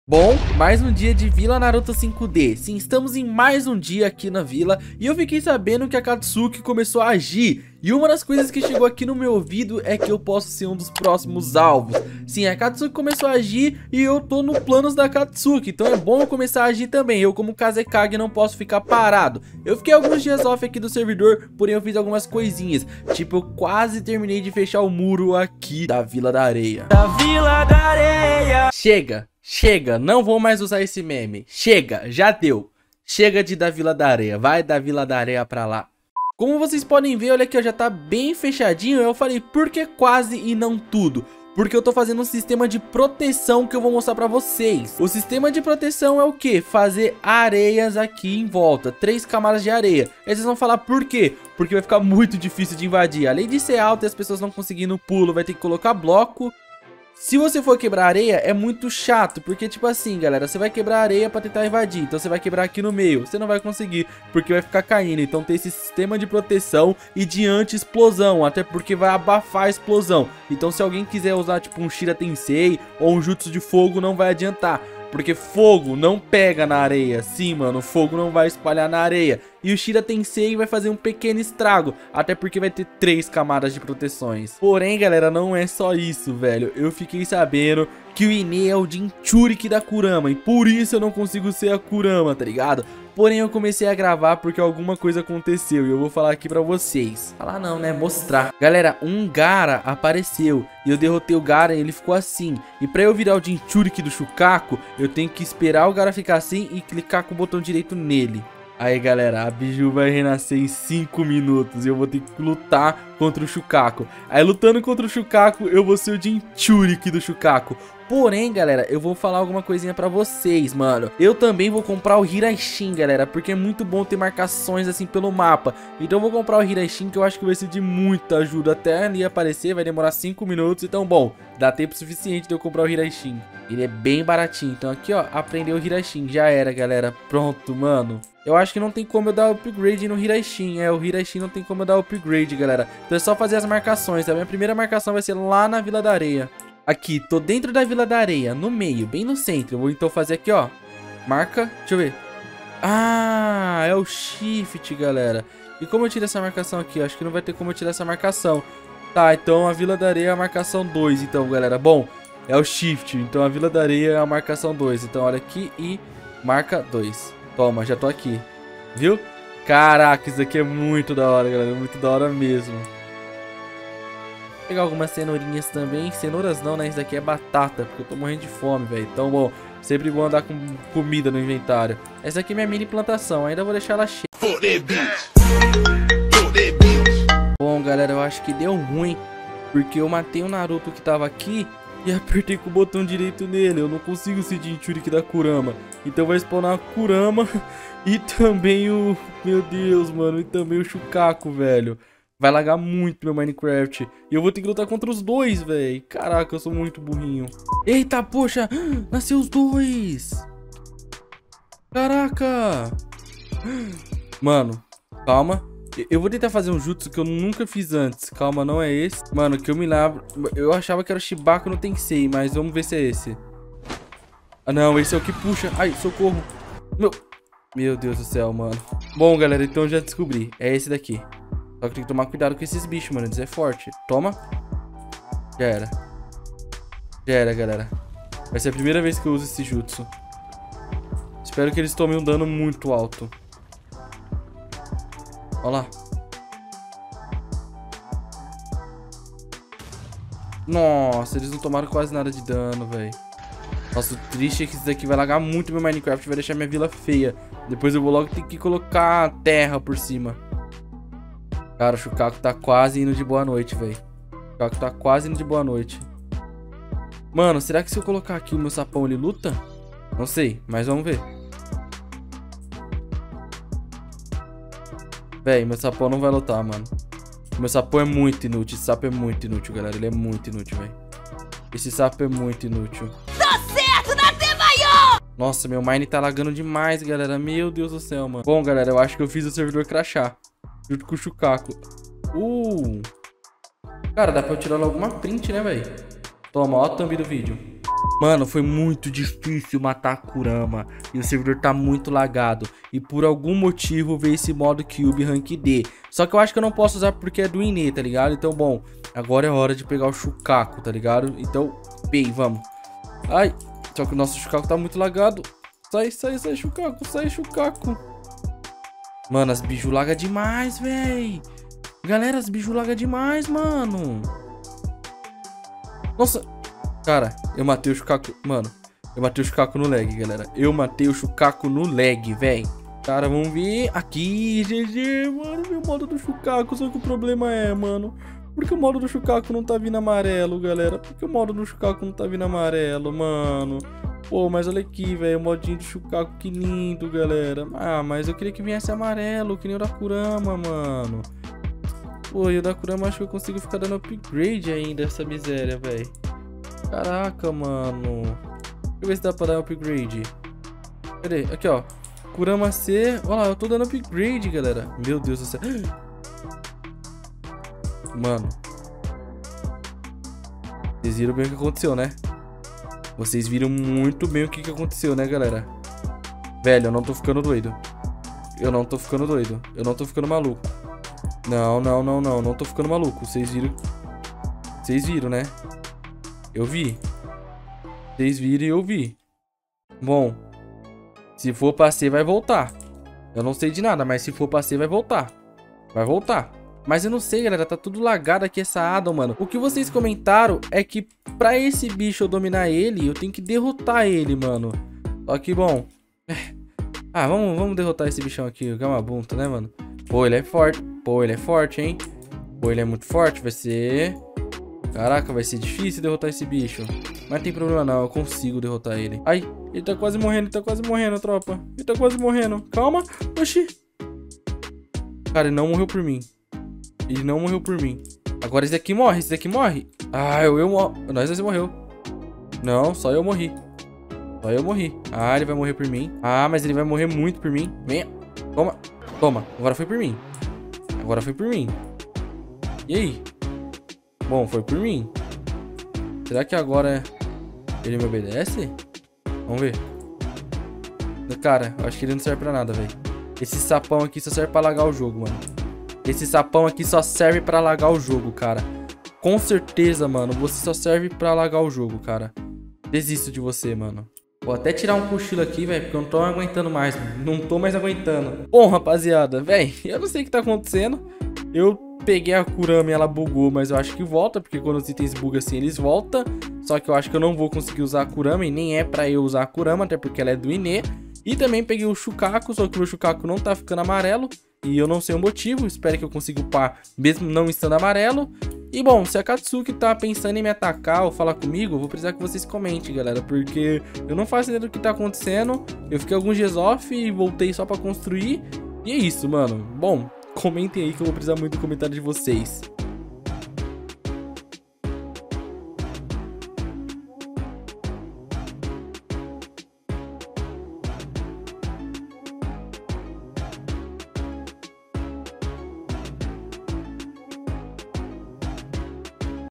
Bom, mais um dia de Vila Naruto 5D. Sim, estamos em mais um dia aqui na vila e eu fiquei sabendo que a Akatsuki começou a agir. E uma das coisas que chegou aqui no meu ouvido é que eu posso ser um dos próximos alvos. Sim, a Akatsuki começou a agir e eu tô no planos da Akatsuki, então é bom eu começar a agir também. Eu, como Kazekage, não posso ficar parado. Eu fiquei alguns dias off aqui do servidor, porém eu fiz algumas coisinhas. Tipo, eu quase terminei de fechar o muro aqui da Vila da Areia. Chega, não vou mais usar esse meme. Chega, já deu. Chega de da Vila da Areia, vai da Vila da Areia pra lá. Como vocês podem ver, olha aqui, ó, já tá bem fechadinho. Eu falei, por que quase e não tudo? Porque eu tô fazendo um sistema de proteção que eu vou mostrar pra vocês. O sistema de proteção é o quê? Fazer areias aqui em volta, 3 camadas de areia. Aí vocês vão falar por quê? Porque vai ficar muito difícil de invadir. Além de ser alto e as pessoas não conseguindo pulo, vai ter que colocar bloco. Se você for quebrar areia, é muito chato, porque tipo assim, galera, você vai quebrar areia pra tentar invadir, então você vai quebrar aqui no meio, você não vai conseguir, porque vai ficar caindo. Então tem esse sistema de proteção e de anti-explosão, até porque vai abafar a explosão. Então se alguém quiser usar tipo um Shira Tensei ou um Jutsu de fogo, não vai adiantar. Porque fogo não pega na areia. Sim, mano, fogo não vai espalhar na areia. E o Shira Tensei vai fazer um pequeno estrago. Até porque vai ter 3 camadas de proteções. Porém, galera, não é só isso, velho. Eu fiquei sabendo que o Ine é o Jinchuriki da Kurama. E por isso eu não consigo ser a Kurama, tá ligado? Porém, eu comecei a gravar porque alguma coisa aconteceu e eu vou falar aqui pra vocês. Falar não, né? Mostrar. Galera, um Gaara apareceu e eu derrotei o Gaara e ele ficou assim. E pra eu virar o Jinchuriki do Shukaku, eu tenho que esperar o Gaara ficar assim e clicar com o botão direito nele. Aí, galera, a Biju vai renascer em 5 minutos e eu vou ter que lutar contra o Shukaku. Aí, lutando contra o Shukaku, eu vou ser o Jinchuriki do Shukaku. Porém, galera, eu vou falar alguma coisinha pra vocês, mano. Eu também vou comprar o Hiraishin, galera, porque é muito bom ter marcações assim pelo mapa. Então eu vou comprar o Hiraishin, que eu acho que vai ser de muita ajuda. Até ali aparecer, vai demorar 5 minutos. Então, bom, dá tempo suficiente de eu comprar o Hiraishin. Ele é bem baratinho. Então aqui, ó, aprendeu o Hiraishin. Já era, galera. Pronto, mano. Eu acho que não tem como eu dar upgrade no Hiraishin. O Hiraishin não tem como eu dar upgrade, galera. Então é só fazer as marcações. A minha primeira marcação vai ser lá na Vila da Areia. Aqui, tô dentro da Vila da Areia, no meio, bem no centro. Eu vou então fazer aqui, ó. Marca, deixa eu ver. Ah, é o shift, galera. E como eu tiro essa marcação aqui? Acho que não vai ter como eu tirar essa marcação. Tá, então a Vila da Areia é a marcação 2, então, galera. Bom, é o shift, então a Vila da Areia é a marcação 2. Então olha aqui e marca 2. Toma, já tô aqui. Viu? Caraca, isso aqui é muito da hora, galera. Muito da hora mesmo. Vou pegar algumas cenourinhas também. Cenouras não, né? Isso daqui é batata, porque eu tô morrendo de fome, velho. Então, bom, sempre bom andar com comida no inventário. Essa aqui é minha mini plantação, ainda vou deixar ela cheia. Bom, galera, eu acho que deu ruim, porque eu matei o Naruto que tava aqui e apertei com o botão direito nele. Eu não consigo ser Jinchuriki da Kurama. Então vai spawnar a Kurama e também o... Meu Deus, mano, e também o Shukaku, velho. Vai lagar muito meu Minecraft. E eu vou ter que lutar contra os dois, velho. Caraca, eu sou muito burrinho. Eita, poxa. Nasceu os dois. Caraca. Mano, calma. Eu vou tentar fazer um jutsu que eu nunca fiz antes. Calma, não é esse. Mano, que eu me lembro. Eu achava que era o Shibaku no Tensei, mas vamos ver se é esse. Ah, não. Esse é o que puxa. Ai, socorro. Meu Deus do céu, mano. Bom, galera, então eu já descobri. É esse daqui. Só que tem que tomar cuidado com esses bichos, mano. Eles é forte. Toma. Já era. Já era, galera. Vai ser a primeira vez que eu uso esse jutsu. Espero que eles tomem um dano muito alto. Olha lá. Nossa, eles não tomaram quase nada de dano, velho. Nossa, o triste é que isso daqui vai lagar muito meu Minecraft. Vai deixar minha vila feia. Depois eu vou logo ter que colocar terra por cima. Cara, o Shukaku tá quase indo de boa noite, velho. O Shukaku tá quase indo de boa noite. Mano, será que se eu colocar aqui o meu sapão, ele luta? Não sei, mas vamos ver. Véi, meu sapão não vai lutar, mano. Meu sapão é muito inútil. Esse sapo é muito inútil, galera. Ele é muito inútil, velho. Esse sapo é muito inútil. Tá certo, Date maior! Nossa, meu mine tá lagando demais, galera. Meu Deus do céu, mano. Bom, galera, eu acho que eu fiz o servidor crashar. Junto com o Shukaku. Cara, dá pra eu tirar logo uma print, né, velho? Toma, ó a thumb do vídeo. Mano, foi muito difícil matar a Kurama e o servidor tá muito lagado. E por algum motivo veio esse modo Cube Rank D. Só que eu acho que eu não posso usar porque é do Ine, tá ligado? Então, bom, agora é hora de pegar o Shukaku, tá ligado? Então, bem, vamos. Ai, só que o nosso Shukaku tá muito lagado. Sai, Shukaku, sai, Shukaku. Mano, as biju laga demais, véi. Galera, as biju laga demais, mano. Nossa... Cara, eu matei o Shukaku. Mano, eu matei o Shukaku no lag, galera. Eu matei o Shukaku no lag, velho. Cara, vamos ver. Aqui, GG, mano. Meu modo do Shukaku. Só que o problema é, mano. Porque o modo do Shukaku não tá vindo amarelo, galera. Porque o modo do Shukaku não tá vindo amarelo, mano. Pô, mas olha aqui, velho. O modinho do Shukaku, que lindo, galera. Ah, mas eu queria que viesse amarelo, que nem o da Kurama, mano. Pô, e o da Kurama acho que eu consigo ficar dando upgrade ainda, essa miséria, velho. Caraca, mano. Deixa eu ver se dá pra dar upgrade. Cadê? Aqui, ó. Kurama C. Olha lá, eu tô dando upgrade, galera. Meu Deus do céu. Mano. Vocês viram bem o que aconteceu, né? Vocês viram muito bem o que aconteceu, né, galera? Velho, eu não tô ficando doido. Eu não tô ficando doido. Eu não tô ficando maluco. Não. Não tô ficando maluco. Vocês viram. Vocês viram, né? Eu vi. Vocês viram e eu vi. Bom. Se for pra ser, vai voltar. Eu não sei de nada, mas se for pra ser, vai voltar. Vai voltar. Mas eu não sei, galera. Tá tudo lagado aqui essa Adam, mano. O que vocês comentaram é que pra esse bicho eu dominar ele, eu tenho que derrotar ele, mano. Só que, bom. Ah, vamos derrotar esse bichão aqui. O Gamabunta, né, mano? Pô, ele é forte. Pô, ele é forte, hein? Pô, ele é muito forte. Vai ser... Caraca, vai ser difícil derrotar esse bicho. Mas não tem problema não, eu consigo derrotar ele. Ai, ele tá quase morrendo, tropa. Ele tá quase morrendo. Calma, oxi. Cara, ele não morreu por mim. Ele não morreu por mim. Agora esse daqui morre, Ah, eu morro. Nós dois morreu. Não, só eu morri. Só eu morri. Ah, ele vai morrer por mim. Ah, mas ele vai morrer muito por mim. Venha. Toma. Toma. Agora foi por mim. Agora foi por mim. E aí? Bom, foi por mim. Será que agora ele me obedece? Vamos ver. Cara, eu acho que ele não serve pra nada, velho. Esse sapão aqui só serve pra lagar o jogo, mano. Esse sapão aqui só serve pra lagar o jogo, cara. Com certeza, mano. Você só serve pra lagar o jogo, cara. Desisto de você, mano. Vou até tirar um cochilo aqui, velho, porque eu não tô aguentando mais. Não tô mais aguentando. Bom, rapaziada, velho, eu não sei o que tá acontecendo. Eu peguei a Kurama e ela bugou, mas eu acho que volta, porque quando os itens bugam assim, eles voltam. Só que eu acho que eu não vou conseguir usar a Kurama e nem é pra eu usar a Kurama, até porque ela é do Ine. E também peguei o Shukaku, só que o meu Shukaku não tá ficando amarelo. E eu não sei o motivo, espero que eu consiga upar mesmo não estando amarelo. E bom, se a Katsuki tá pensando em me atacar ou falar comigo, eu vou precisar que vocês comentem, galera. Porque eu não faço ideia do que tá acontecendo. Eu fiquei alguns dias off e voltei só pra construir. E é isso, mano. Bom, comentem aí que eu vou precisar muito do comentário de vocês.